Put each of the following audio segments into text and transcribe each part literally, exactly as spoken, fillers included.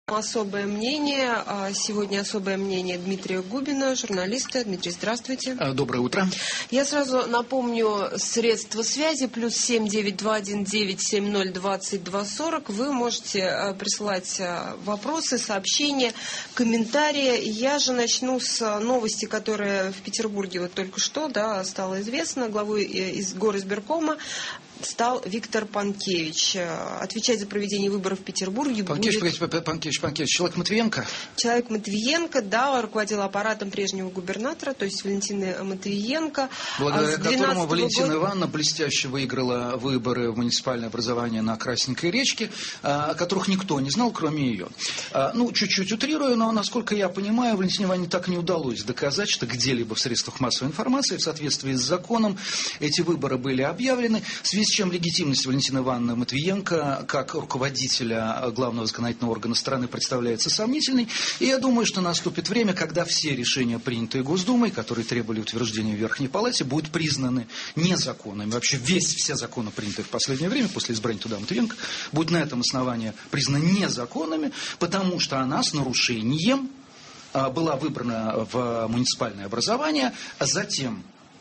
Особое мнение. Сегодня особое мнение Дмитрия Губина, журналиста. Дмитрий, здравствуйте. Доброе утро. Я сразу напомню средства связи. Плюс семь девять два один девять семь ноль двадцать два сорок. Вы можете присылать вопросы, сообщения, комментарии. Я же начну с новости, которая в Петербурге вот только что да, стала известна. Главой из горизбиркома стал Виктор Панкевич. Отвечать за проведение выборов в Петербурге Панкевич, будет... Панкевич, Панкевич, человек Матвиенко? Человек Матвиенко, да, руководил аппаратом прежнего губернатора, то есть Валентины Матвиенко. Благодаря которому Валентина года... Ивановна блестяще выиграла выборы в муниципальное образование на Красненькой речке, о которых никто не знал, кроме ее. Ну, чуть-чуть утрирую, но, насколько я понимаю, Валентине Ивановне так и не удалось доказать, что где-либо в средствах массовой информации в соответствии с законом эти выборы были объявлены, в связи с чем легитимность Валентины Ивановны Матвиенко как руководителя главного законодательного органа страны представляется сомнительной. И я думаю, что наступит время, когда все решения, принятые Госдумой, которые требовали утверждения в Верхней Палате, будут признаны незаконными. Вообще весь, все законы, принятые в последнее время, после избрания туда Матвиенко, будут на этом основании признаны незаконными, потому что она с нарушением была выбрана в муниципальное образование, а затем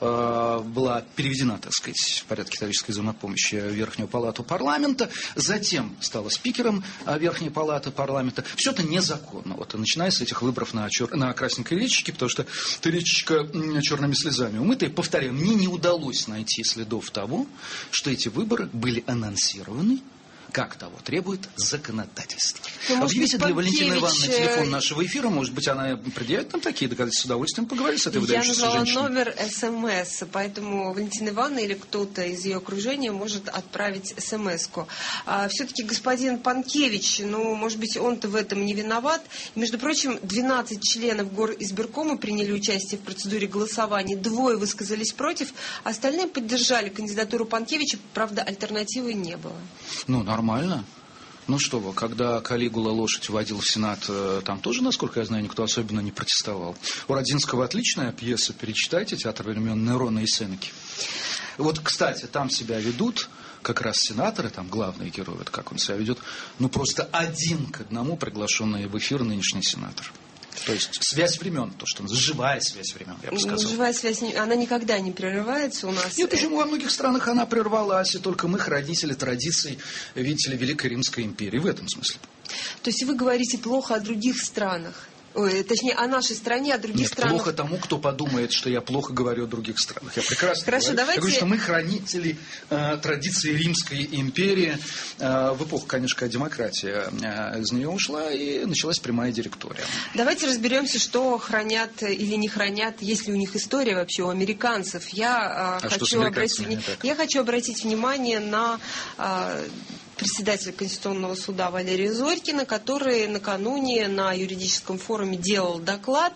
была переведена, так сказать, в порядке исторической взаимопомощи в Верхнюю Палату парламента, затем стала спикером Верхней Палаты парламента. Все это незаконно. Вот, начиная с этих выборов на, чер... на Красненькой речке, потому что эта речечка черными слезами умытая. Повторяю, мне не удалось найти следов того, что эти выборы были анонсированы, как того требует законодательство. Ну, Объявите для Панкевич... Валентины Ивановны телефон нашего эфира, может быть, она предъявит нам такие доказательства, с удовольствием поговорить с этой выдающейся женщиной. Я назвала номер СМС, поэтому Валентина Ивановна или кто-то из ее окружения может отправить СМС-ку. А, все-таки господин Панкевич, ну, может быть, он-то в этом не виноват. Между прочим, двенадцать членов горизбиркома приняли участие в процедуре голосования, двое высказались против, остальные поддержали кандидатуру Панкевича, правда, альтернативы не было. Ну, нормально. Нормально. Ну что вы, когда Калигула лошадь вводил в Сенат, там тоже, насколько я знаю, никто особенно не протестовал. У Родзинского отличная пьеса, перечитайте, «Театр времен Нерона и Сенеки». Вот, кстати, там себя ведут как раз сенаторы, там главные герои, вот как он себя ведет, ну просто один к одному приглашенный в эфир нынешний сенатор. То есть связь времен, то, что живая связь времен, я бы сказал. Живая связь, она никогда не прерывается у нас. Нет, почему во многих странах она прервалась, и только мы хранители традиций, видите ли, Великой Римской империи, в этом смысле. То есть вы говорите плохо о других странах? Ой, точнее, о нашей стране, о других Нет, странах. Плохо тому, кто подумает, что я плохо говорю о других странах. Я прекрасно Хорошо, говорю. давайте... Я говорю, что мы хранители э, традиции Римской империи. Э, в эпоху, конечно, когда демократия э, из нее ушла, и началась прямая директория. Давайте разберемся, что хранят или не хранят, есть ли у них история вообще у американцев. Я, э, а хочу, обратить, я хочу обратить внимание на... Э, председателя Конституционного суда Валерия Зорькина, который накануне на юридическом форуме делал доклад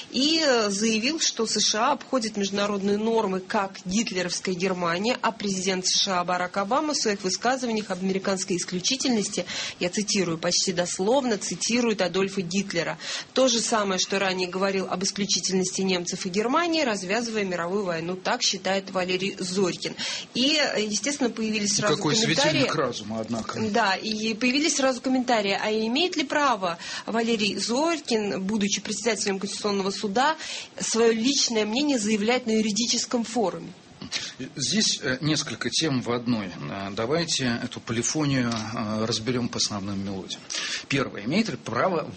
и заявил, что США обходят международные нормы, как гитлеровская Германия, а президент США Барак Обама в своих высказываниях об американской исключительности, я цитирую почти дословно, цитирует Адольфа Гитлера. То же самое, что ранее говорил об исключительности немцев и Германии, развязывая мировую войну. Так считает Валерий Зорькин. И, естественно, появились сразу Какой комментарии... светильник разума, однако. Да, и появились сразу комментарии, а имеет ли право Валерий Зорькин, будучи председателем Конституционного суда, свое личное мнение заявлять на юридическом форуме? Здесь несколько тем в одной. Давайте эту полифонию разберем по основным мелодиям. Первое. Имеет ли право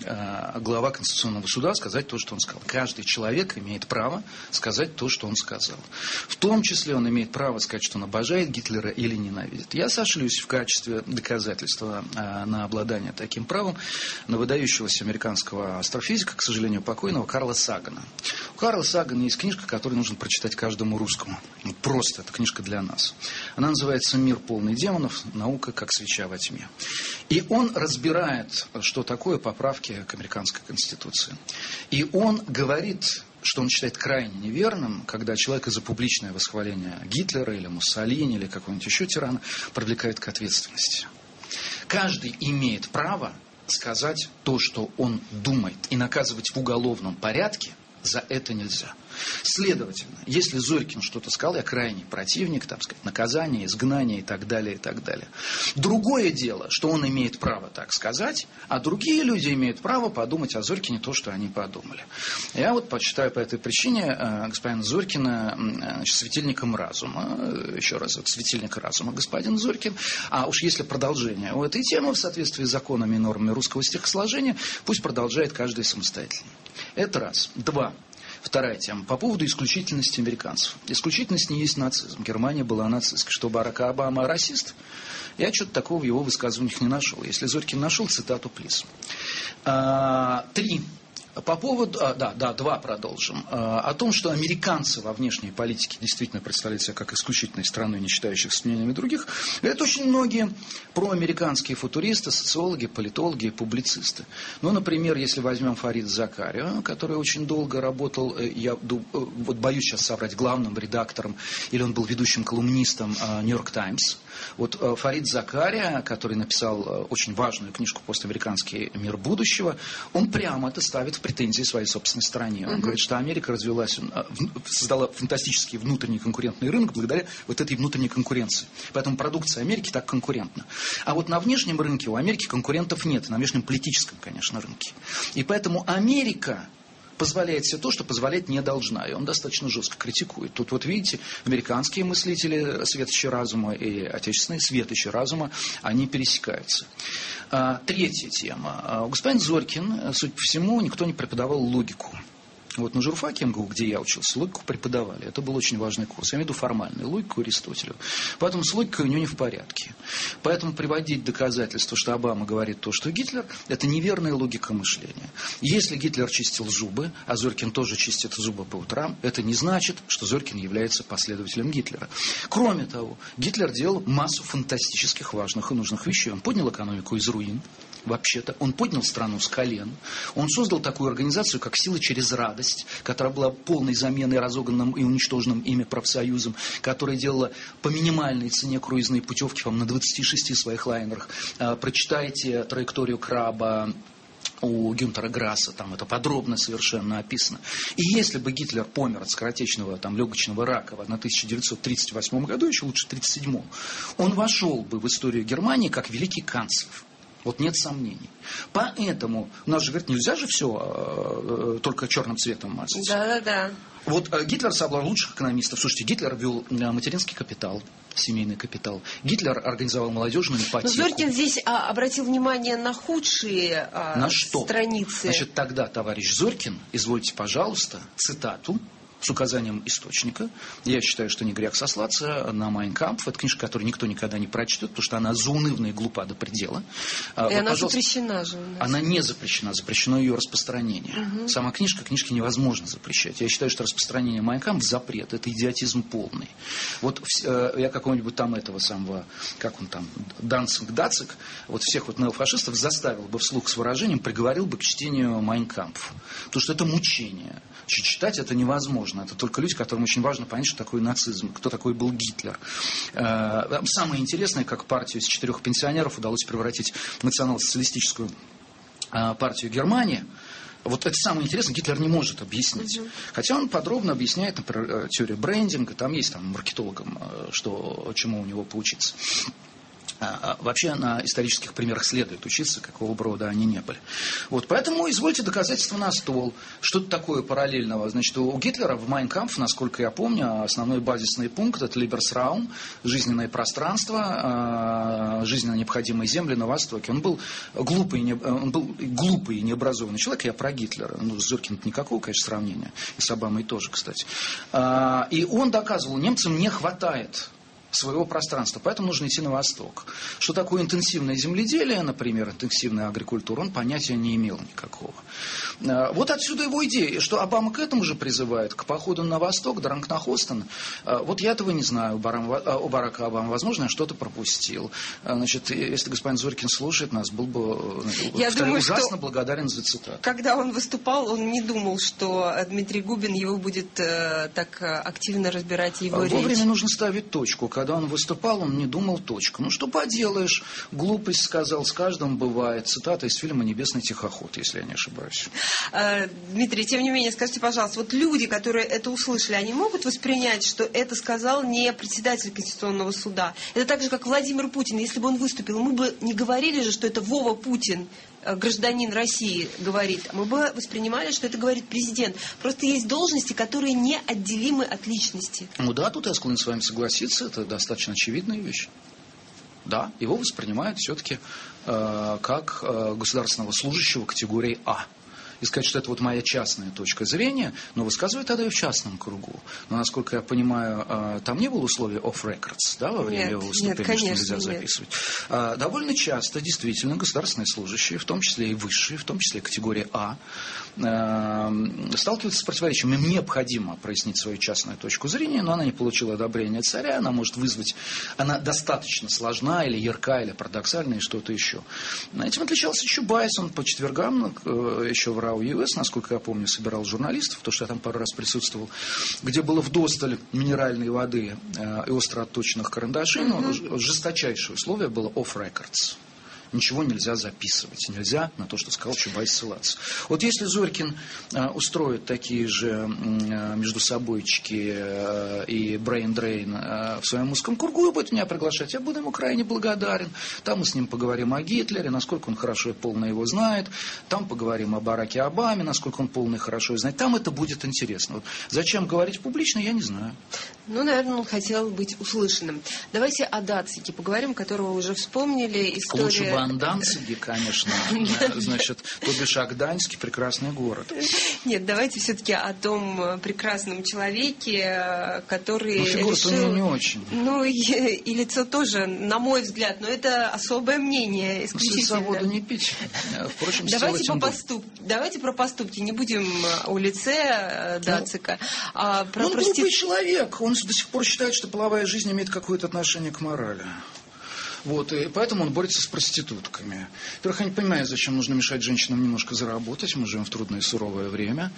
глава Конституционного суда сказать то, что он сказал? Каждый человек имеет право сказать то, что он сказал. В том числе он имеет право сказать, что он обожает Гитлера или ненавидит. Я сошлюсь в качестве доказательства на обладание таким правом на выдающегося американского астрофизика, к сожалению, покойного Карла Сагана. У Карла Сагана есть книжка, которую нужно прочитать каждому русскому. Просто, это книжка для нас. Она называется «Мир полный демонов. Наука как свеча во тьме». И он разбирает, что такое поправки к американской конституции. И он говорит, что он считает крайне неверным, когда человека за публичное восхваление Гитлера или Муссолини или какого-нибудь еще тирана привлекают к ответственности. Каждый имеет право сказать то, что он думает, и наказывать в уголовном порядке За это нельзя. Следовательно, если Зорькин что-то сказал, я крайний противник, там сказать, наказание, изгнание и так далее, и так далее. Другое дело, что он имеет право так сказать, а другие люди имеют право подумать о Зорькине то, что они подумали. Я вот почитаю по этой причине э, господина Зорькина э, светильником разума. Еще раз, вот светильник разума господин Зорькин. А уж если продолжение у этой темы в соответствии с законами и нормами русского стихосложения, пусть продолжает каждый самостоятельно. Это раз. Два. Вторая тема. По поводу исключительности американцев. Исключительность не есть нацизм. Германия была нацистской. Что Барак Обама расист? Я что-то такого в его высказываниях не нашел. Если Зорькин нашел, цитату, плиз. А, три. По поводу, а, да, да, два продолжим. А, о том, что американцы во внешней политике действительно представляют себя как исключительной страной, не считающихся с мнениями других, это очень многие проамериканские футуристы, социологи, политологи, публицисты. Ну, например, если возьмем Фарид Закариа, который очень долго работал, я вот боюсь сейчас соврать, главным редактором, или он был ведущим колумнистом Нью-Йорк Таймс. Вот Фарид Закариа, который написал очень важную книжку «Постамериканский мир будущего», он прямо это ставит в претензии своей собственной стране. Он uh-huh. говорит, что Америка развилась, создала фантастический внутренний конкурентный рынок благодаря вот этой внутренней конкуренции. Поэтому продукция Америки так конкурентна. А вот на внешнем рынке у Америки конкурентов нет, на внешнем политическом, конечно, рынке. И поэтому Америка позволяет себе то, что позволять не должна. И он достаточно жестко критикует. Тут вот видите, американские мыслители, светочи разума, и отечественные светочи разума, они пересекаются. А, третья тема. А, господин Зорькин, судя по всему, никто не преподавал логику. Вот на журфаке МГУ, где я учился, логику преподавали. Это был очень важный курс. Я имею в виду формальную логику Аристотеля. Поэтому с логикой у него не в порядке. Поэтому приводить доказательства, что Обама говорит то, что Гитлер, это неверная логика мышления. Если Гитлер чистил зубы, а Зорькин тоже чистит зубы по утрам, это не значит, что Зорькин является последователем Гитлера. Кроме того, Гитлер делал массу фантастических важных и нужных вещей. Он поднял экономику из руин. Вообще-то, он поднял страну с колен, он создал такую организацию, как «Сила через радость», которая была полной заменой разогнанным и уничтоженным ими профсоюзом, которая делала по минимальной цене круизные путевки, по-моему, на двадцати шести своих лайнерах. Прочитайте траекторию Краба у Гюнтера Грасса, там это подробно совершенно описано. И если бы Гитлер помер от скоротечного там, легочного рака в тысяча девятьсот тридцать восьмом году, еще лучше тридцать седьмом, он вошел бы в историю Германии как великий канцлер. Вот нет сомнений. Поэтому, у нас же, говорит, нельзя же все э, только черным цветом мазать. Да-да-да. Вот э, Гитлер собрал лучших экономистов. Слушайте, Гитлер вел э, материнский капитал, семейный капитал. Гитлер организовал молодежную ипотеку. Но Зорькин здесь а, обратил внимание на худшие а, на что? страницы. Значит, тогда, товарищ Зорькин, извольте, пожалуйста, цитату с указанием источника. Я считаю, что не грех сослаться на «Майн кампф». Это книжка, которую никто никогда не прочтет, потому что она заунывна и глупа до предела. И вот, она запрещена же у нас. Она не запрещена, запрещено ее распространение. Угу. Сама книжка, книжки невозможно запрещать. Я считаю, что распространение «Майн кампф» запрет. Это идиотизм полный. Вот э, я какого-нибудь там этого самого, как он там, Данцинг Дацик, вот всех вот неофашистов заставил бы вслух с выражением, приговорил бы к чтению «Майн кампф». Потому что это мучение. Читать это невозможно. Это только люди, которым очень важно понять, что такое нацизм, кто такой был Гитлер. Самое интересное, как партию из четырех пенсионеров удалось превратить в национал-социалистическую партию Германии. Вот это самое интересное, Гитлер не может объяснить. Угу. Хотя он подробно объясняет, например, теорию брендинга, там есть там, маркетологам, что, чему у него поучиться. Вообще на исторических примерах следует учиться, какого бы рода они не были. Вот, поэтому извольте доказательства на стол. Что-то такое параллельного. Значит, у Гитлера в «Майн кампф», насколько я помню, основной базисный пункт – это «Либерсраум», жизненное пространство, жизненно необходимые земли на Востоке. Он был глупый, не, он был глупый и необразованный человек. Я про Гитлера. Ну, с Зорькиным никакого, конечно, сравнения. И с Обамой тоже, кстати. И он доказывал, немцам не хватает своего пространства, поэтому нужно идти на восток. Что такое интенсивное земледелие, например, интенсивная агрикультура, он понятия не имел никакого. Вот отсюда его идея, что Обама к этому же призывает, к походу на восток, Дранкнахостен. Вот я этого не знаю, у Барака Обамы, возможно, я что-то пропустил. Значит, если господин Зорькин слушает нас, был бы я думаю, ужасно благодарен за цитату. Когда он выступал, он не думал, что Дмитрий Губин его будет э, так активно разбирать его речь. Вовремя нужно ставить точку. когда он выступал, он не думал точку. Ну, что поделаешь, глупость сказал, с каждым бывает. Цитата из фильма «Небесный тихоход», если я не ошибаюсь. Дмитрий, тем не менее, скажите, пожалуйста, вот люди, которые это услышали, они могут воспринять, что это сказал не председатель Конституционного суда? Это так же, как Владимир Путин. Если бы он выступил, мы бы не говорили же, что это Вова Путин, гражданин России, говорит. Мы бы воспринимали, что это говорит президент. Просто есть должности, которые неотделимы от личности. Ну да, тут я склонен с вами согласиться. Это достаточно очевидная вещь. Да, его воспринимают все-таки э, как э, государственного служащего категории А. И сказать, что это вот моя частная точка зрения, но высказывает тогда и в частном кругу. Но, насколько я понимаю, там не было условия off records, да, во время нет, его выступления, нет, конечно, что нельзя записывать. Нет. Довольно часто, действительно, государственные служащие, в том числе и высшие, в том числе и категория А, сталкиваются с противоречием. Им необходимо прояснить свою частную точку зрения, но она не получила одобрения царя, она может вызвать, она достаточно сложна или ярка, или парадоксальна, и что-то еще. Этим отличался Чубайс, он по четвергам, еще в РАО ЮС, насколько я помню, собирал журналистов, потому что я там пару раз присутствовал, где было вдосталь минеральной воды и остро отточенных карандашей, но mm-hmm. жесточайшее условие было off records. Ничего нельзя записывать, нельзя на то, что сказал Чубайс, ссылаться. Вот если Зорькин э, устроит такие же э, междусобойчики э, и брейн-дрейн э, в своем узком кругу и будет меня приглашать, я буду ему крайне благодарен. Там мы с ним поговорим о Гитлере, насколько он хорошо и полно его знает. Там поговорим о Бараке Обаме, насколько он полно и хорошо его знает. Там это будет интересно. Вот зачем говорить публично, я не знаю. Ну, наверное, он хотел быть услышанным. Давайте о Дацике поговорим, которого уже вспомнили. История... Лучше бы о Данциге, конечно. Значит, то бишь Гданьский прекрасный город. Нет, давайте все-таки о том прекрасном человеке, который... Ну, фигура-то решил... у него не очень. Ну, и, и лицо тоже, на мой взгляд, но это особое мнение, исключительно. Воду не пить. Впрочем, давайте, по поступ... давайте про поступки, не будем о лице Дацика. Ну, а про он прости... глупый человек, он до сих пор считает, что половая жизнь имеет какое-то отношение к морали. Вот, и поэтому он борется с проститутками. Во-первых, я не понимаю, зачем нужно мешать женщинам немножко заработать. Мы живем в трудное и суровое время.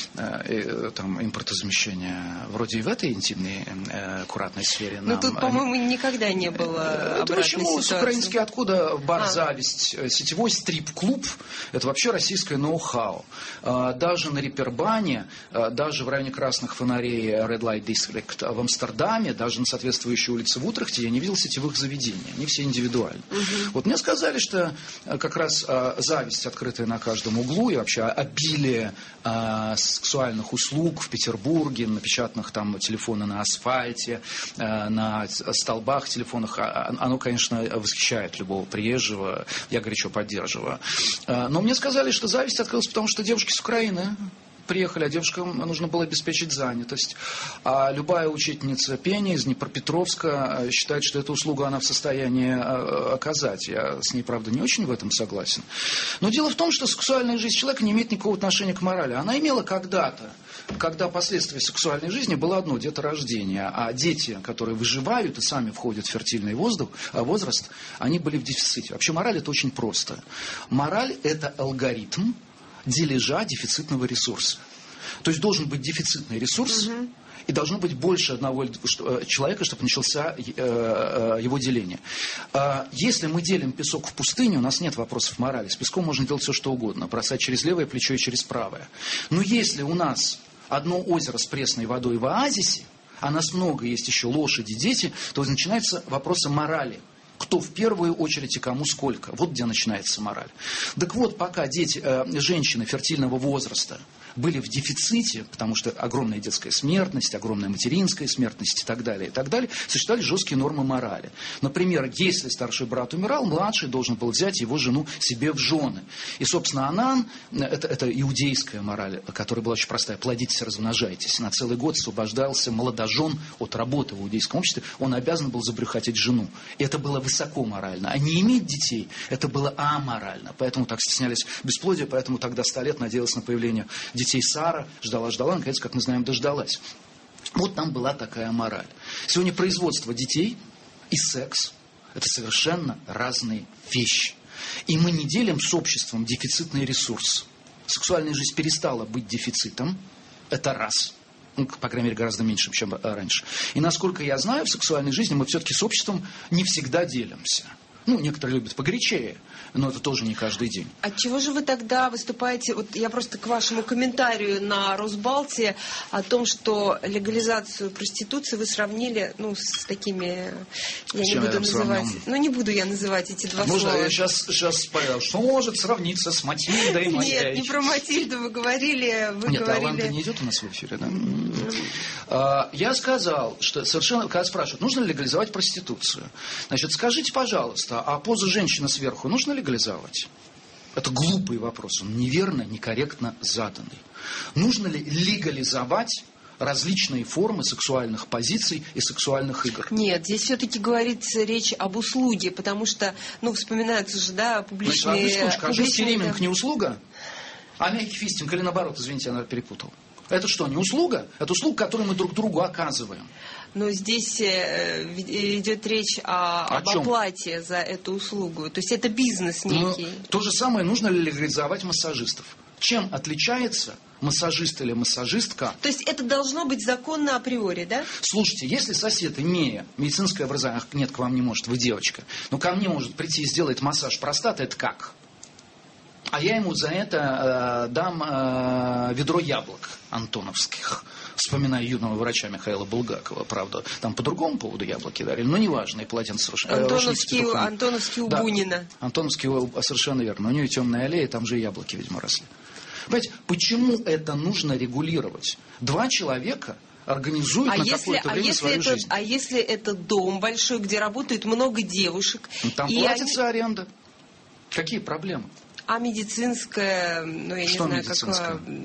И, там, импортозамещение вроде и в этой интимной, аккуратной сфере. Но тут, по-моему, никогда не было обратной почему ситуации. Украинский откуда бар а. «Зависть», сетевой стрип-клуб, это вообще российское ноу-хау. Даже на Рипербане, даже в районе красных фонарей Red Light District в Амстердаме, даже на соответствующей улице в Утрехте я не видел сетевых заведений. Они все индивидуально. Угу. Вот мне сказали, что как раз а, зависть, открытая на каждом углу, и вообще обилие а, сексуальных услуг в Петербурге, напечатанных там телефоны на асфальте, а, на столбах телефонах, а, оно, конечно, восхищает любого приезжего, я горячо поддерживаю. А, но мне сказали, что зависть открылась, потому что девушки с Украины приехали, а девушкам нужно было обеспечить занятость. А любая учительница пения из Днепропетровска считает, что эту услугу она в состоянии оказать. Я с ней, правда, не очень в этом согласен. Но дело в том, что сексуальная жизнь человека не имеет никакого отношения к морали. Она имела когда-то, когда последствия сексуальной жизни было одно – деторождение. А дети, которые выживают и сами входят в фертильный воздух, возраст, они были в дефиците. Вообще мораль – это очень просто. Мораль – это алгоритм дележа дефицитного ресурса. То есть должен быть дефицитный ресурс, угу. и должно быть больше одного человека, чтобы начался его деление. Если мы делим песок в пустыне, у нас нет вопросов морали. С песком можно делать все, что угодно. Бросать через левое плечо и через правое. Но если у нас одно озеро с пресной водой в оазисе, а нас много, есть еще лошади, дети, то начинаются вопросы морали. Кто в первую очередь и кому сколько. Вот где начинается мораль. Так вот, пока дети, э, женщины фертильного возраста были в дефиците, потому что огромная детская смертность, огромная материнская смертность и так далее, и так далее, существовали жесткие нормы морали. Например, если старший брат умирал, младший должен был взять его жену себе в жены. И, собственно, Анан, это, это иудейская мораль, которая была очень простая, плодитесь, размножайтесь. На целый год освобождался молодожен от работы в иудейском обществе, он обязан был забрюхатить жену. И это было высоко морально. А не иметь детей, это было аморально. Поэтому так стеснялись бесплодия, поэтому тогда сто лет надеялась на появление детей. Детей Сара ждала-ждала, наконец, как мы знаем, дождалась. Вот там была такая мораль. Сегодня производство детей и секс – это совершенно разные вещи. И мы не делим с обществом дефицитный ресурс. Сексуальная жизнь перестала быть дефицитом. Это раз. Ну, по крайней мере, гораздо меньше, чем раньше. И насколько я знаю, в сексуальной жизни мы все-таки с обществом не всегда делимся. Ну, некоторые любят погорячее, но это тоже не каждый день. Отчего же вы тогда выступаете, вот я просто к вашему комментарию на Росбалте о том, что легализацию проституции вы сравнили, ну, с такими, я не буду называть, ну, не буду я называть эти два Можно слова. я сейчас, сейчас спойлер, что может сравниться с Матильдой моей? Нет, не про Матильду вы говорили, вы Нет, говорили... Алан-то не идет у нас в эфире, да? Mm-hmm. Я сказал, что совершенно, когда спрашивают, нужно ли легализовать проституцию, значит, скажите, пожалуйста, а позу женщины сверху нужно легализовать? Это глупый вопрос, он неверно, некорректно заданный. Нужно ли легализовать различные формы сексуальных позиций и сексуальных игр? Нет, здесь все-таки говорится речь об услуге, потому что, ну, вспоминаются же, да, публичные... Значит, а публичные... стриминг не услуга? А мягкий фистинг или наоборот, извините, я, наверное, перепутал. Это что, не услуга? Это услуга, которую мы друг другу оказываем. Но здесь идет речь о, о об оплате за эту услугу. То есть это бизнес некий. Ну, то же самое, нужно ли легализовать массажистов? Чем отличается массажист или массажистка? То есть это должно быть законно априори, да? Слушайте, если сосед, имея медицинское образование, ах, нет, к вам не может, вы девочка, но ко мне может прийти и сделать массаж простаты, это как? А я ему за это э, дам э, ведро яблок антоновских. Вспоминаю юного врача Михаила Булгакова, правда. Там по другому поводу яблоки дарили, но неважно, и полотенце совершенно... Антоновский, э, Антоновский у да, Бунина. Антоновский совершенно верно. У нее темная аллея, там же яблоки, видимо, росли. Понимаете, почему это нужно регулировать? Два человека организуют а на если, какое-то а время если свою это, жизнь. А если это дом большой, где работает много девушек? Ну, там и платится они... аренда. Какие проблемы? А медицинская, ну я Что не знаю, медицинская? какое...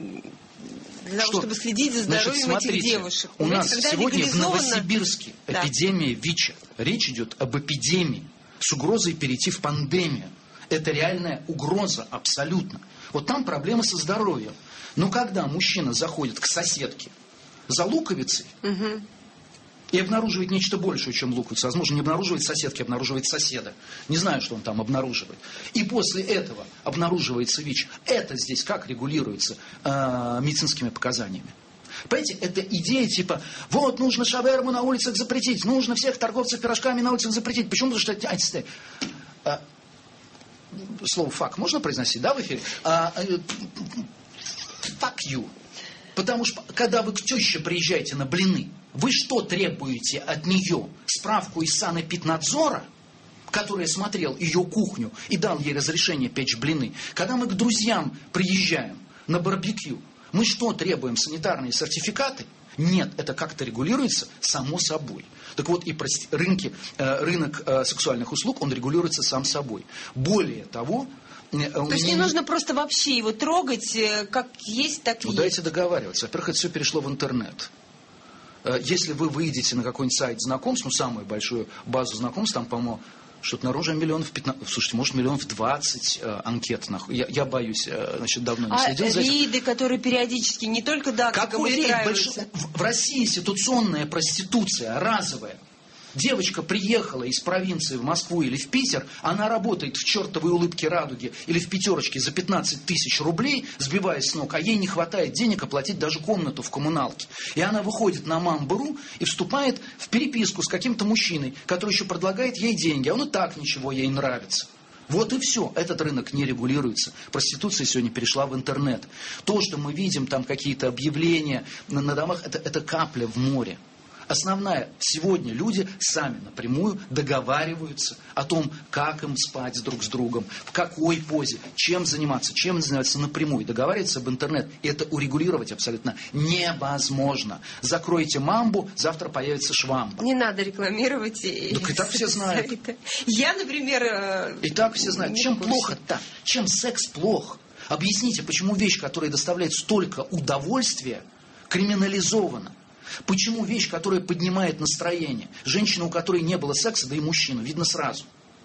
Для того, Что? чтобы следить за здоровьем Значит, смотрите, этих девушек. У нас когда сегодня легализовано... в Новосибирске да. эпидемия ВИЧа. Речь идет об эпидемии с угрозой перейти в пандемию. Это реальная угроза, абсолютно. Вот там проблемы со здоровьем. Но когда мужчина заходит к соседке за луковицей, угу. и обнаруживает нечто большее, чем луковица. Возможно, не обнаруживает соседки, обнаруживает соседа. Не знаю, что он там обнаруживает. И после этого обнаруживается ВИЧ. Это здесь как регулируется э, медицинскими показаниями? Понимаете, это идея типа, вот, нужно шаверму на улицах запретить, нужно всех торговцев пирожками на улицах запретить. Почему? Потому что... А, слово «фак» можно произносить, да, в эфире? А, fuck you. Потому что, когда вы к теще приезжаете на блины, вы что требуете от нее? Справку из санэпиднадзора, который смотрел ее кухню и дал ей разрешение печь блины. Когда мы к друзьям приезжаем на барбекю, мы что требуем? Санитарные сертификаты? Нет, это как-то регулируется само собой. Так вот, и рынки, рынок сексуальных услуг, он регулируется сам собой. Более того... То есть не нужно просто вообще его трогать, как есть, так и ну, есть. Дайте договариваться. Во-первых, это все перешло в интернет. Если вы выйдете на какой-нибудь сайт знакомств, ну, самую большую базу знакомств, там, по-моему, что-то наружу миллионов пятнадцать, слушайте, может, миллионов двадцать э, анкет. Я, я боюсь, э, значит, давно не следил а за этим. рейды, которые периодически не только дактиком устраиваются. В, в России ситуационная проституция разовая. Девочка приехала из провинции в Москву или в Питер, она работает в чертовой улыбке радуги или в пятерочке за пятнадцать тысяч рублей, сбиваясь с ног, а ей не хватает денег оплатить даже комнату в коммуналке. И она выходит на Мамбру и вступает в переписку с каким-то мужчиной, который еще предлагает ей деньги, а он и так ничего ей нравится. Вот и все. Этот рынок не регулируется. Проституция сегодня перешла в интернет. То, что мы видим, там какие-то объявления на, на домах, это, это капля в море. Основная, сегодня люди сами напрямую договариваются о том, как им спать друг с другом, в какой позе, чем заниматься, чем заниматься напрямую. Договариваются об интернет. И это урегулировать абсолютно невозможно. Закройте Мамбу, завтра появится Швамба. Не надо рекламировать. Так и так все знают. Я, например... И так все знают. Чем плохо-то? Чем секс плох? Объясните, почему вещь, которая доставляет столько удовольствия, криминализована? Почему вещь, которая поднимает настроение? Женщина, у которой не было секса, да и мужчина, видно сразу.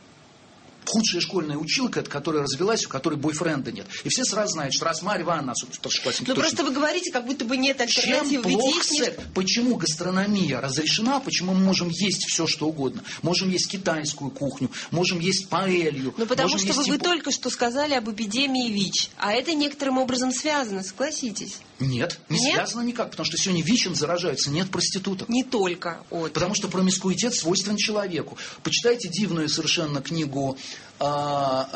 Худшая школьная училка, это которая развелась, у которой бойфренда нет. И все сразу знают, что раз Марья Ивановна, старшеклассники, ну просто вы говорите, как будто бы нет альтернатив. Чем плох секс? Почему гастрономия разрешена? Почему мы можем есть все, что угодно? Можем есть китайскую кухню, можем есть паэлью. Ну потому что вы, есть... вы только что сказали об эпидемии ВИЧ. А это некоторым образом связано, согласитесь. Нет, не Нет? связано никак, потому что сегодня ВИЧем заражаются не от проституток. Не только от... Потому что промискуитет свойствен человеку. Почитайте дивную совершенно книгу а,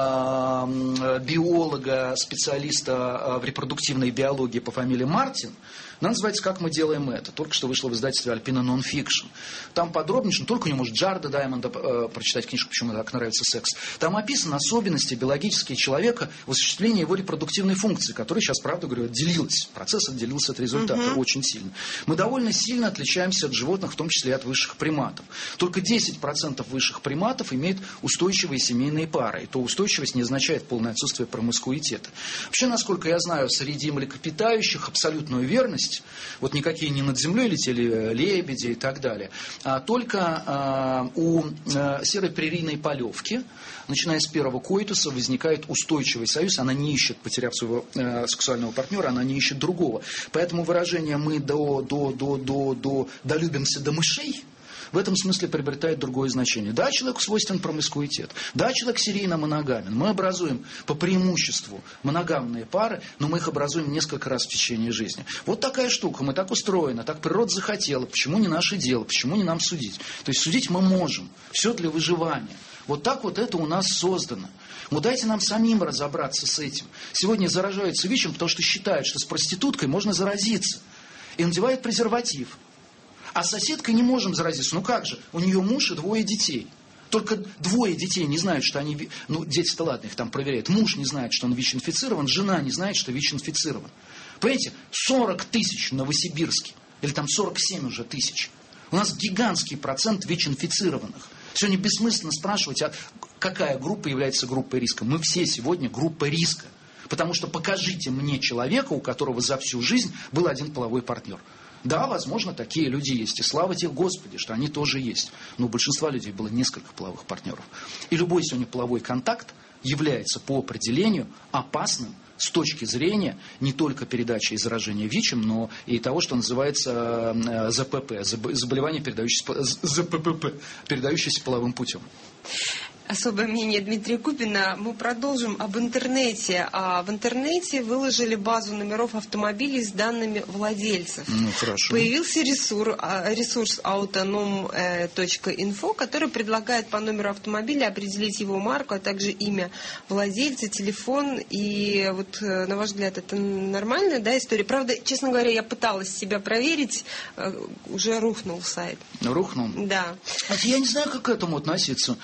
а, биолога, специалиста в репродуктивной биологии по фамилии Мартин. Она называется «Как мы делаем это». Только что вышло в издательстве Alpina Nonfiction. Там подробнее, ну, только не может Джарда Даймонда э, прочитать книжку «Почему так нравится секс». Там описаны особенности биологические человека в осуществлении его репродуктивной функции, которая сейчас, правда говорю, отделилась. Процесс отделился от результата uh-huh. очень сильно. Мы довольно сильно отличаемся от животных, в том числе и от высших приматов. Только десять процентов высших приматов имеют устойчивые семейные пары. И то устойчивость не означает полное отсутствие промискуитета. Вообще, насколько я знаю, среди млекопитающих абсолютную верность, вот никакие не над землей летели лебеди и так далее, а только а, у а, серой прерийной полевки, начиная с первого коитуса, возникает устойчивый союз. Она не ищет, потеряв своего э, сексуального партнера, она не ищет другого. Поэтому выражение «мы до, до, до, до, до, долюбимся до мышей» в этом смысле приобретает другое значение. Да, человеку свойствен промискуитет. Да, человек серийно моногамен. Мы образуем по преимуществу моногамные пары, но мы их образуем несколько раз в течение жизни. Вот такая штука. Мы так устроены, так природа захотела. Почему не наше дело? Почему не нам судить? То есть судить мы можем. Все для выживания. Вот так вот это у нас создано. Ну дайте нам самим разобраться с этим. Сегодня заражаются ВИЧем, потому что считают, что с проституткой можно заразиться. И надевают презерватив. А с соседкой не можем заразиться. Ну как же? У нее муж и двое детей. Только двое детей не знают, что они... Ну, дети-то ладно, их там проверяют. Муж не знает, что он ВИЧ-инфицирован, жена не знает, что ВИЧ-инфицирован. Понимаете? сорок тысяч в Новосибирске. Или там сорок семь уже тысяч. У нас гигантский процент ВИЧ-инфицированных. Сегодня бессмысленно спрашивать, а какая группа является группой риска. Мы все сегодня группа риска. Потому что покажите мне человека, у которого за всю жизнь был один половой партнер. Да, возможно, такие люди есть. И слава тебе, Господи, что они тоже есть. Но у большинства людей было несколько половых партнеров. И любой сегодня половой контакт является по определению опасным с точки зрения не только передачи и заражения ВИЧем, но и того, что называется ЗПП, заболевание, передающееся, ЗППП, передающееся половым путем. Особое мнение Дмитрия Купина. Мы продолжим об интернете. А в интернете выложили базу номеров автомобилей с данными владельцев. Ну, хорошо. Появился ресурс, ресурс autonom точка инфо, который предлагает по номеру автомобиля определить его марку, а также имя владельца, телефон. И вот, на ваш взгляд, это нормальная, да, история? Правда, честно говоря, я пыталась себя проверить, уже рухнул сайт. Рухнул? Да. Я не знаю, как к этому относиться.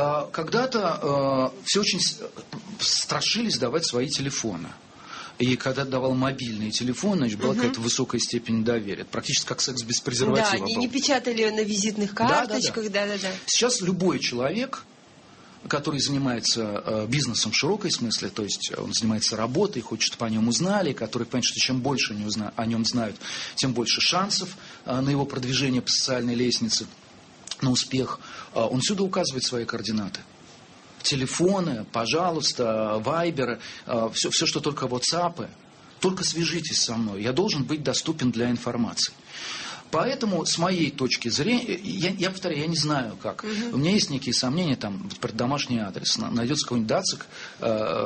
Когда-то э, все очень страшились давать свои телефоны. И когда давал мобильные телефоны, значит, была угу. какая-то высокая степень доверия. Практически как секс без презерватива. Да, не, не печатали на визитных карточках. Да, да, да. Сейчас любой человек, который занимается э, бизнесом в широкой смысле, то есть он занимается работой, хочет, чтобы о нем узнали, который понимает, что чем больше они узна- о нем знают, тем больше шансов э, на его продвижение по социальной лестнице, на успех, он всюду указывает свои координаты. Телефоны, пожалуйста, вайберы, все, все, что только ватсапы. Только свяжитесь со мной. Я должен быть доступен для информации. Поэтому, с моей точки зрения, я, я повторяю, я не знаю как. Угу. У меня есть некие сомнения, там, про домашний адрес. Найдется какой-нибудь дацик, э,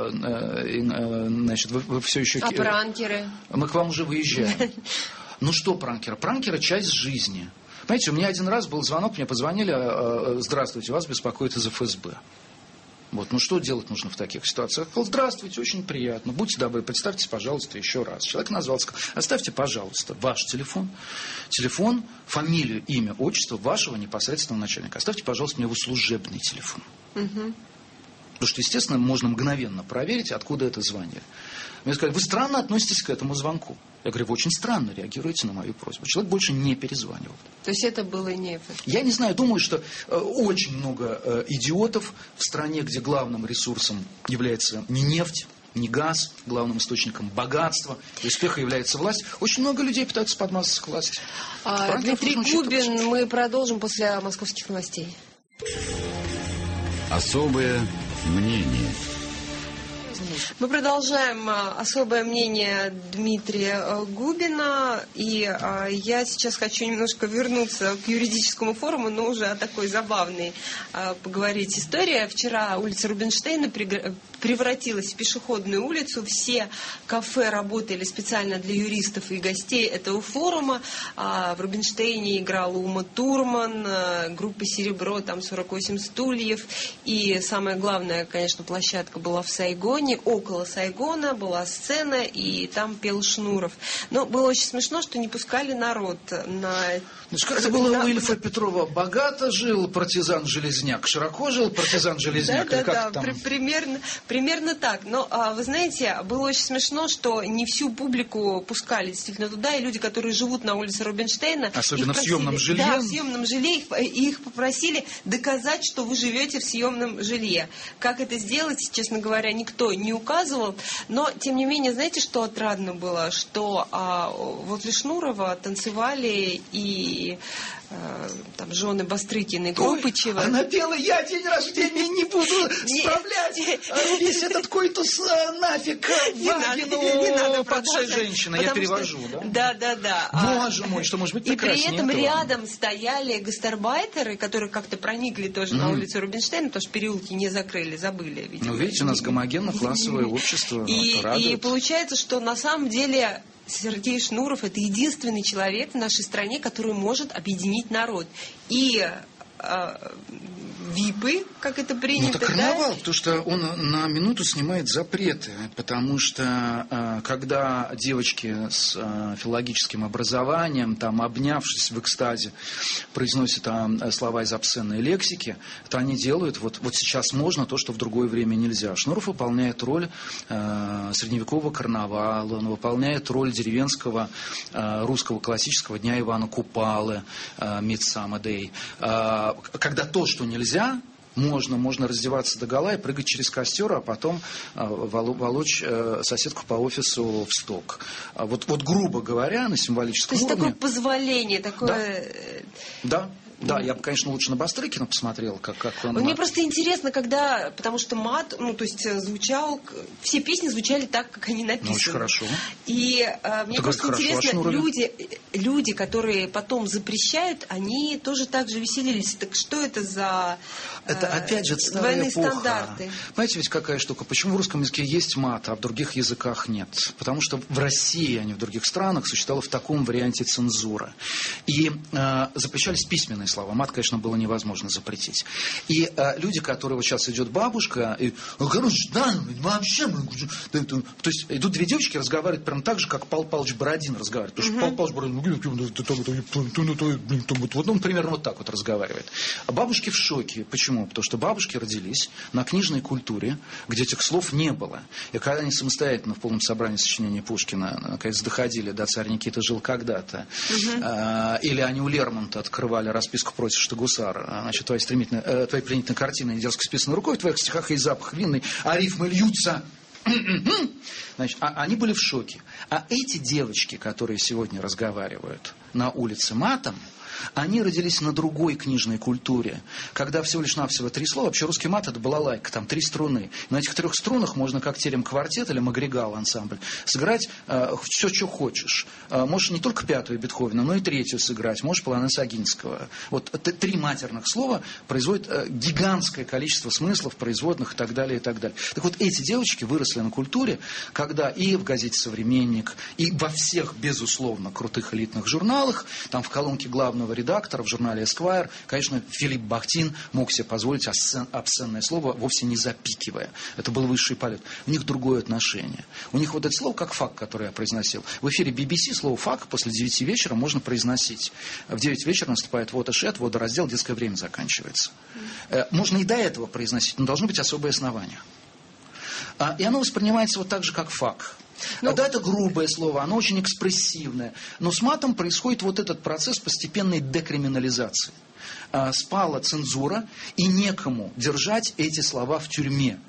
э, значит, вы, вы все еще... А пранкеры? Мы к вам уже выезжаем. Ну что пранкеры? Пранкеры – часть жизни. Знаете, у меня один раз был звонок, мне позвонили: здравствуйте, вас беспокоит из эф эс бэ. Вот, ну что делать нужно в таких ситуациях? Я сказал: здравствуйте, очень приятно, будьте добры, представьте, пожалуйста, еще раз. Человек назвался, сказал: оставьте, пожалуйста, ваш телефон, телефон, фамилию, имя, отчество вашего непосредственного начальника. Оставьте, пожалуйста, мне его служебный телефон. Угу. Потому что, естественно, можно мгновенно проверить, откуда это звонили. Мне сказали: вы странно относитесь к этому звонку. Я говорю: вы очень странно реагируете на мою просьбу. Человек больше не перезванивал. То есть это было не эф эс бэ? Я не знаю, думаю, что э, очень много э, идиотов в стране, где главным ресурсом является не нефть, не газ, главным источником богатства и успеха является власть. Очень много людей пытаются подмазаться к власти. А, Дмитрий Губин, мы продолжим после московских новостей. Особое мнение. Мы продолжаем особое мнение Дмитрия Губина. И я сейчас хочу немножко вернуться к юридическому форуму, но уже о такой забавной поговорить истории. Вчера улица Рубинштейна превратилась в пешеходную улицу. Все кафе работали специально для юристов и гостей этого форума. В Рубинштейне играла Ума Турман, группа «Серебро», там сорок восемь стульев. И самое главное, конечно, площадка была в Сайгоне. Около Сайгона была сцена, и там пел Шнуров. Но было очень смешно, что не пускали народ на... Значит, как это было у Ильфа Петрова? Богато жил партизан-железняк, широко жил партизан-железняк? Да, да, да, там... примерно, примерно так. Но, вы знаете, было очень смешно, что не всю публику пускали действительно туда, и люди, которые живут на улице Рубинштейна... Особенно просили, в съемном жилье? Да, в съемном жилье, их, их попросили доказать, что вы живете в съемном жилье. Как это сделать, честно говоря, никто не указывал. Но, тем не менее, знаете, что отрадно было? Что а, возле Шнурова танцевали и И, э, там жены Бастрыкина и Копычева. Она пела: «Я день рождения не буду справлять весь этот койтус нафиг, Вагину падшая женщина». Я перевожу, да? Да, да, да. Боже мой, что может быть прекраснее. И при этом рядом стояли гастарбайтеры, которые как-то проникли тоже на улицу Рубинштейна, потому что переулки не закрыли, забыли. Ну, видите, у нас гомогенно-классовое общество. И получается, что на самом деле... Сергей Шнуров – это единственный человек в нашей стране, который может объединить народ. И э, випы, как это принято. Ну, это карнавал, да? Потому что он на минуту снимает запреты. Потому что, э, когда девочки с э, филологическим образованием, там, обнявшись в экстазе, произносят э, слова из обсценной лексики, то они делают, вот, вот сейчас можно то, что в другое время нельзя. Шнуров выполняет роль э, средневекового карнавала, он выполняет роль деревенского э, русского классического Дня Ивана Купалы, э, Midsummer Day. Э, когда то, что нельзя, Можно, можно раздеваться догола и прыгать через костер, а потом э, волочь э, соседку по офису в сток. А вот, вот, грубо говоря, на символическом уровне... То есть такое позволение, такое... Да, да. Да, я бы, конечно, лучше на Бастрыкина посмотрел, как, как он... Мне просто интересно, когда... Потому что мат, ну, то есть звучал... Все песни звучали так, как они написаны. Ну, очень хорошо. И а, мне Это просто хорошо, интересно, люди, люди, которые потом запрещают, они тоже так же веселились. Так что это за это, а, опять же, двойные эпоха. стандарты? Понимаете, ведь какая штука? Почему в русском языке есть мат, а в других языках нет? Потому что в России, а не в других странах, существовала в таком варианте цензура. И э, запрещались письменные слова. Мат, конечно, было невозможно запретить. И э, люди, которые вот сейчас идет бабушка, и, короче, да, вообще, то есть идут две девочки, разговаривают прям так же, как Павел Павлович Бородин разговаривает. Потому что Павел Павлович Бородин, вот он примерно вот так вот разговаривает. А бабушки в шоке. Почему? Потому что бабушки родились на книжной культуре, где этих слов не было. И когда они самостоятельно в полном собрании сочинения Пушкина наконец доходили до «Царь Никита жил когда-то», э, или они у Лермонтова открывали расписку «Просишь ты, гусар», значит, твои, стремительные, э, твои пленительные картины дерзко списаны рукой, в твоих стихах есть запах винный, а рифмы льются. Значит, а, они были в шоке. А эти девочки, которые сегодня разговаривают на улице матом, они родились на другой книжной культуре, когда всего лишь навсего три слова. Вообще русский мат — это балалайка, там три струны. На этих трех струнах можно как терем-квартет или магригал ансамбль сыграть э, все, что хочешь. Э, можешь не только пятую Бетховена, но и третью сыграть. Можешь полонез Огинского. Вот три матерных слова производят э, гигантское количество смыслов, производных и так далее, и так далее. Так вот, эти девочки выросли на культуре, когда и в газете «Современник», и во всех, безусловно, крутых элитных журналах, там в колонке главного редактора в журнале Esquire, конечно, Филипп Бахтин мог себе позволить обсценное слово, вовсе не запикивая. Это был высший полет. У них другое отношение. У них вот это слово как факт, которое я произносил. В эфире би би си слово факт после девяти вечера можно произносить. В девять вечера наступает водошет, водораздел, детское время заканчивается. Можно и до этого произносить, но должно быть особое основание. И оно воспринимается вот так же, как факт. Ну, да, это грубое слово, оно очень экспрессивное. Но с матом происходит вот этот процесс постепенной декриминализации. Спала цензура, и некому держать эти слова в тюрьме.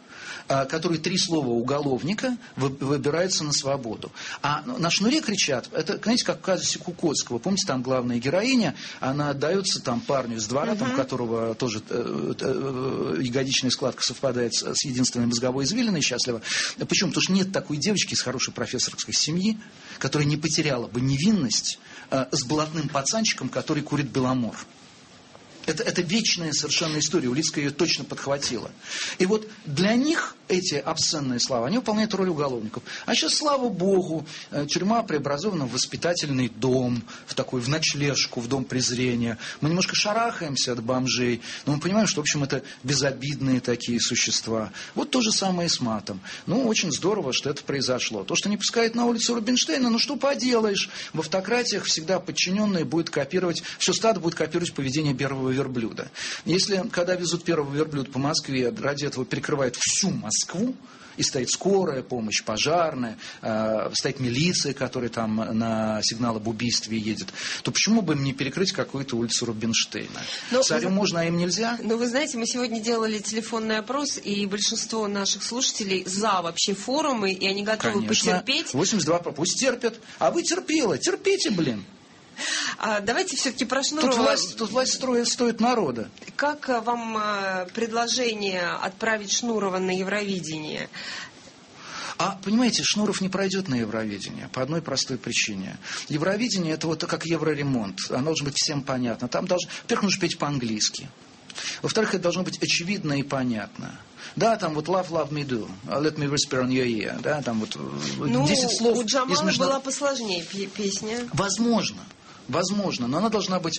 который три слова уголовника выбирается на свободу. А на шнуре кричат, это, знаете, как в казусе Кукоцкого. Помните, там главная героиня, она отдается там парню из двора, uh-huh. там, у которого тоже э, э, ягодичная складка совпадает с, с единственной мозговой извилиной счастливо. Почему? Потому что нет такой девочки из хорошей профессорской семьи, которая не потеряла бы невинность э, с блатным пацанчиком, который курит Беломор. Это, это вечная совершенно история. Улицкая ее точно подхватила. И вот для них эти обсценные слова, они выполняют роль уголовников. А сейчас, слава богу, тюрьма преобразована в воспитательный дом, в такой, в ночлежку, в дом презрения. Мы немножко шарахаемся от бомжей, но мы понимаем, что, в общем, это безобидные такие существа. Вот то же самое и с матом. Ну, очень здорово, что это произошло. То, что не пускают на улицу Рубинштейна, ну что поделаешь. В автократиях всегда подчиненные будут копировать, все стадо будет копировать поведение первого верблюда. Если, когда везут первого верблюда по Москве, ради этого перекрывают всю Москву, и стоит скорая помощь, пожарная, э, стоит милиция, которая там на сигнал об убийстве едет, то почему бы им не перекрыть какую-то улицу Рубинштейна? Но Царю вы... можно, а им нельзя? Ну, вы знаете, мы сегодня делали телефонный опрос, и большинство наших слушателей за вообще форумы, и они готовы Конечно. потерпеть. восемьдесят два процента. Пусть терпят. А вы терпела. Терпите, блин. А давайте все-таки про Шнурова. Тут власть, тут власть строит, стоит народа. Как вам предложение отправить Шнурова на Евровидение? А, понимаете, Шнуров не пройдет на Евровидение по одной простой причине. Евровидение – это вот как евроремонт. Оно должно быть всем понятно. Там должно, во-первых, нужно петь по-английски. Во-вторых, это должно быть очевидно и понятно. Да, там вот love, love me do, let me whisper on your ear. Да, там вот ну, десять слов. У Джамала из между... была посложнее песня. Возможно. Возможно, но она должна быть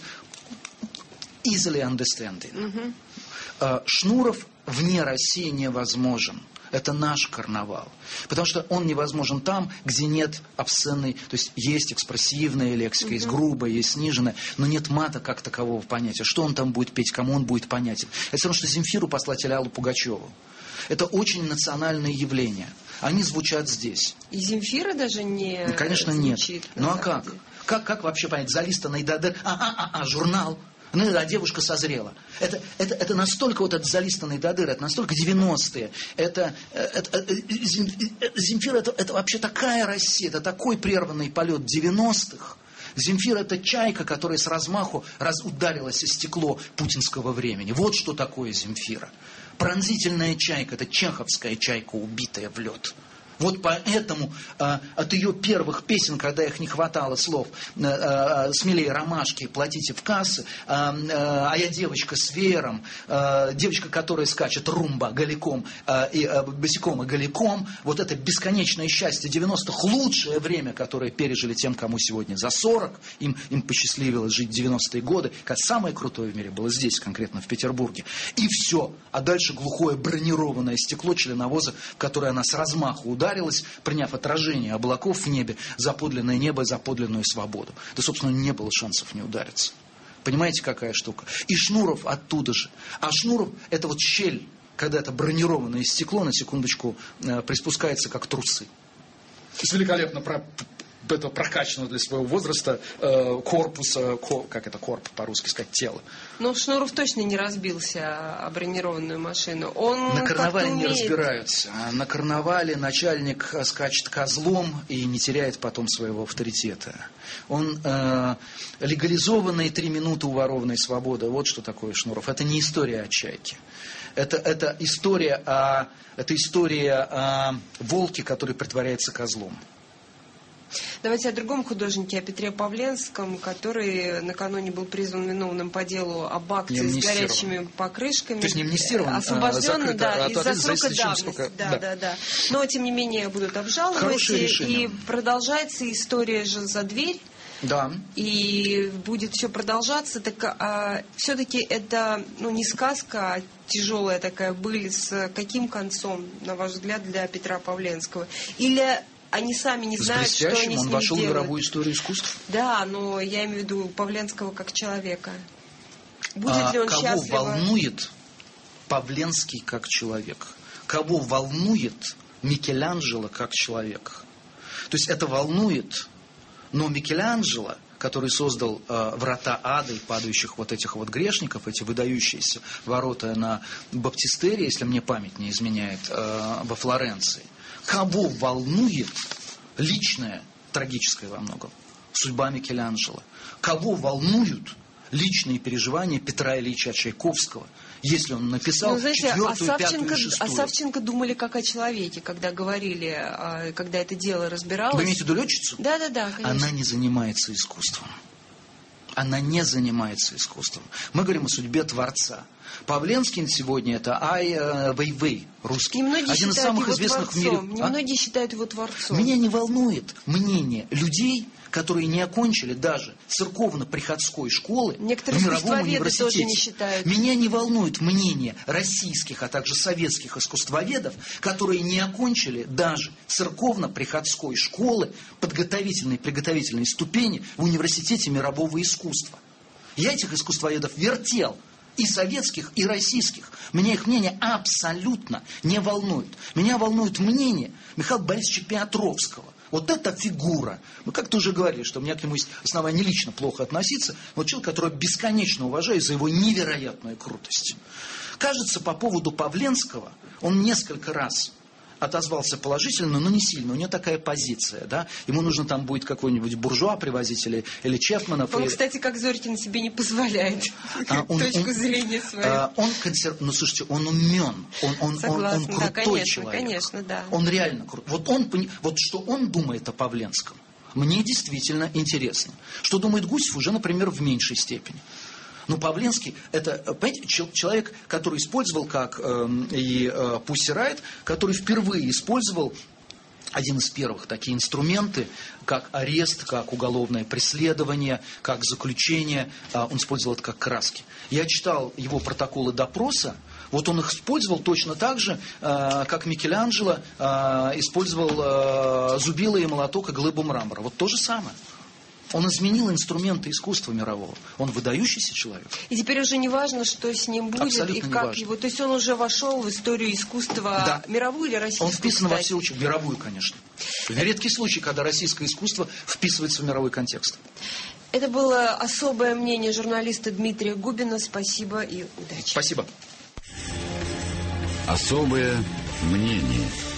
easily understanding. Uh-huh. Шнуров вне России невозможен. Это наш карнавал. Потому что он невозможен там, где нет обсценной, то есть есть экспрессивная лексика, uh-huh. есть грубая, есть сниженная, но нет мата как такового понятия. Что он там будет петь, кому он будет понятен. Это все равно, что Земфиру послать или Аллу Пугачеву. Это очень национальное явление. Они звучат здесь. И Земфира даже не ну, конечно, звучит. Нет. Ну а как? Как, как вообще понять? Залиста Найдадер, а, а, а, а, журнал. Ну, а девушка созрела. Это, это, это настолько вот этот залистанный дадыр, это настолько девяностые. Это, это, это, Земфира, это, это вообще такая Россия, это такой прерванный полет девяностых. Земфира – это чайка, которая с размаху раз ударилась о стекло путинского времени. Вот что такое Земфира. Пронзительная чайка – это чеховская чайка, убитая в лед. Вот поэтому а, от ее первых песен, когда их не хватало слов, а, а, «Смелее ромашки, платите в кассы», а, а, «А я девочка с веером», а, девочка, которая скачет румба голиком, а, и, а, босиком и голиком, вот это бесконечное счастье девяностых, лучшее время, которое пережили тем, кому сегодня за сорок, им, им посчастливилось жить в девяностые годы, как самое крутое в мире было здесь, конкретно в Петербурге. И все. А дальше глухое бронированное стекло членовоза, в которое она с размаху ударила, ударилась, приняв отражение облаков в небе за подлинное небо, за подлинную свободу. Да, собственно, не было шансов не удариться. Понимаете, какая штука? И Шнуров оттуда же. А Шнуров – это вот щель, когда это бронированное стекло, на секундочку, приспускается как трусы. То есть великолепно про... этого прокачанного для своего возраста э, корпуса, кор, как это корп по-русски сказать, тело. Но Шнуров точно не разбился о бронированную машину. Он на карнавале не разбираются. А на карнавале начальник скачет козлом и не теряет потом своего авторитета. Он э, легализованные три минуты уворованной свободы. Вот что такое Шнуров. Это не история о чайке. Это, это история о, это история о волке, который притворяется козлом. Давайте о другом художнике, о Петре Павленском, который накануне был признан виновным по делу об акции с горячими покрышками. То есть не амнистирован, освобожден, а да, из-за за срока давности. Сколько... Да, да. да, да. Но, тем не менее, будут обжаловать. И продолжается история же за дверь. Да. И будет все продолжаться. Так а, все-таки это ну, не сказка, а тяжелая такая быль. С каким концом, на ваш взгляд, для Петра Павленского? Или... Они сами не знают, что они с ним он вошел делают. в мировую историю искусств. Да, но я имею в виду Павленского как человека. Будет а ли он кого счастлив? волнует Павленский как человек? Кого волнует Микеланджело как человек? То есть это волнует, но Микеланджело, который создал э, врата ада и падающих вот этих вот грешников, эти выдающиеся ворота на Баптистерии, если мне память не изменяет, э, во Флоренции. Кого волнует личная, трагическая во многом, судьба Микеланджело? Кого волнуют личные переживания Петра Ильича Чайковского, если он написал ну, знаете, четвертую, а пятую Савченко, и шестую? О Савченко думали как о человеке, когда говорили, когда это дело разбиралось. Вы имеете в виду летчицу? Да, да, да, конечно. Она не занимается искусством. Она не занимается искусством. Мы говорим о судьбе Творца. Павленский сегодня это Ай Вейвей, русский. Один из самых известных в мире. Немногие а? считают его творцом. Меня не волнует мнение людей, которые не окончили даже церковно-приходской школы Некоторые в мировом университете. Тоже не считают. Меня не волнует мнение российских, а также советских искусствоведов, которые не окончили даже церковно-приходской школы подготовительной приготовительной ступени в университете мирового искусства. Я этих искусствоведов вертел. И советских, и российских. Меня их мнение абсолютно не волнует. Меня волнует мнение Михаила Борисовича Петровского. Вот эта фигура. Мы как-то уже говорили, что у меня к нему есть основания лично плохо относиться. Вот человек, которого бесконечно уважаю за его невероятную крутость. Кажется, по поводу Павленского он несколько раз отозвался положительно, но не сильно. У него такая позиция, да. Ему нужно там будет какой-нибудь буржуа привозить или, или Чефманов. Он, и... кстати, как Зорькин себе не позволяет а, он, точку он, зрения свою. А, он консерв... Ну, слушайте, он умен. Он, он, Согласна, он, он крутой да, конечно, человек. Конечно, да. Он реально крутой. Вот, он, вот что он думает о Павленском, мне действительно интересно. Что думает Гусев, уже, например, в меньшей степени. Но Павленский, это, понимаете, человек, который использовал, как э, и э, Пусси Райт, который впервые использовал один из первых такие инструменты, как арест, как уголовное преследование, как заключение. Э, он использовал это как краски. Я читал его протоколы допроса. Вот он их использовал точно так же, э, как Микеланджело э, использовал э, зубило и молоток и глыбу мрамора. Вот то же самое. Он изменил инструменты искусства мирового. Он выдающийся человек. И теперь уже не важно, что с ним будет. Абсолютно и как неважно. его. То есть он уже вошел в историю искусства, да. мировую или российскую? Он вписан кстати? во все учебы. Мировую, конечно. Редкий случай, когда российское искусство вписывается в мировой контекст. Это было особое мнение журналиста Дмитрия Губина. Спасибо и удачи. Спасибо. Особое мнение.